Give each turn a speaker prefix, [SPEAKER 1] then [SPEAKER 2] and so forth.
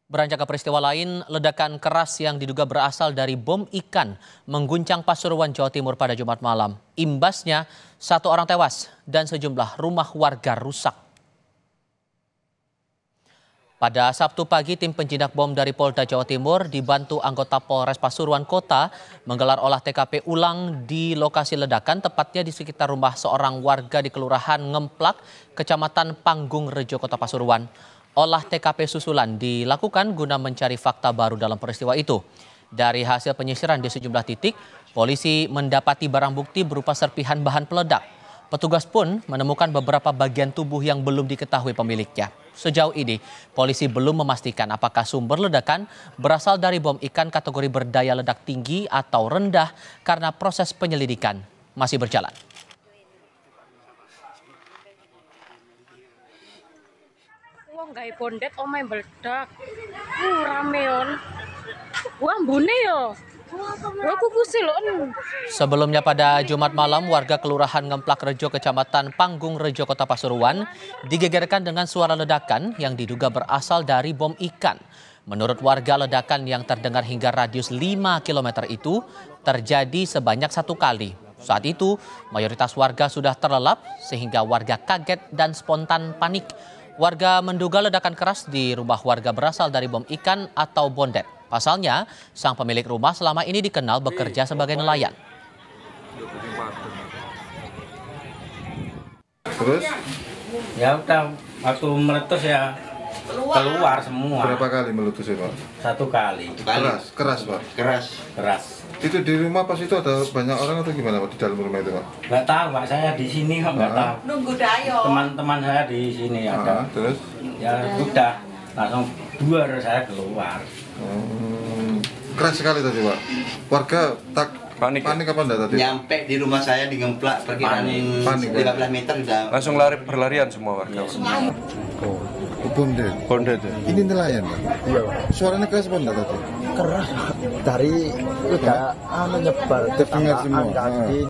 [SPEAKER 1] Beranjak ke peristiwa lain, ledakan keras yang diduga berasal dari bom ikan mengguncang Pasuruan, Jawa Timur pada Jumat malam. Imbasnya, 1 orang tewas dan sejumlah rumah warga rusak. Pada Sabtu pagi, tim penjinak bom dari Polda Jawa Timur dibantu anggota Polres Pasuruan Kota menggelar olah TKP ulang di lokasi ledakan, tepatnya di sekitar rumah seorang warga di Kelurahan Ngemplak, Kecamatan Panggung Rejo, Kota Pasuruan. Olah TKP susulan dilakukan guna mencari fakta baru dalam peristiwa itu. Dari hasil penyisiran di sejumlah titik, polisi mendapati barang bukti berupa serpihan bahan peledak. Petugas pun menemukan beberapa bagian tubuh yang belum diketahui pemiliknya. Sejauh ini, polisi belum memastikan apakah sumber ledakan berasal dari bom ikan kategori berdaya ledak tinggi atau rendah karena proses penyelidikan masih berjalan.
[SPEAKER 2] Wong gawe bondet omahe meledak. Rameon. Wah, mbune yo. Aku pusing lho.
[SPEAKER 1] Sebelumnya pada Jumat malam, warga Kelurahan Ngemplak Rejo, Kecamatan Panggung Rejo, Kota Pasuruan digegerkan dengan suara ledakan yang diduga berasal dari bom ikan. Menurut warga, ledakan yang terdengar hingga radius 5 km itu terjadi sebanyak 1 kali. Saat itu, mayoritas warga sudah terlelap sehingga warga kaget dan spontan panik. Warga menduga ledakan keras di rumah warga berasal dari bom ikan atau bondet. Pasalnya, sang pemilik rumah selama ini dikenal bekerja sebagai nelayan.
[SPEAKER 3] Terus?
[SPEAKER 4] Ya udah, waktu meletus ya keluar semua.
[SPEAKER 3] Berapa kali meletusnya, Pak?
[SPEAKER 4] 1 kali.
[SPEAKER 3] Keras, Pak?
[SPEAKER 4] Keras.
[SPEAKER 3] Itu di rumah pas itu ada banyak orang atau gimana, Pak, di dalam rumah itu, Pak?
[SPEAKER 4] Nggak tahu, Pak, saya di sini kok nggak tahu.
[SPEAKER 2] Nunggu dayo.
[SPEAKER 4] Teman-teman saya di sini ada.
[SPEAKER 3] Terus?
[SPEAKER 4] Ya udah, langsung duar saya keluar.
[SPEAKER 3] Keras sekali tadi, Pak. Warga panik apa enggak tadi?
[SPEAKER 5] Nyampe di rumah saya di Ngemplak perkiraan 15 meter udah
[SPEAKER 6] langsung berlarian semua warga.
[SPEAKER 3] Oh, bondet. Ini nelayan, Pak?
[SPEAKER 7] Iya.
[SPEAKER 3] Suaranya keras apa enggak tadi?
[SPEAKER 7] Keras dari udah nyebar
[SPEAKER 3] terdengar semua.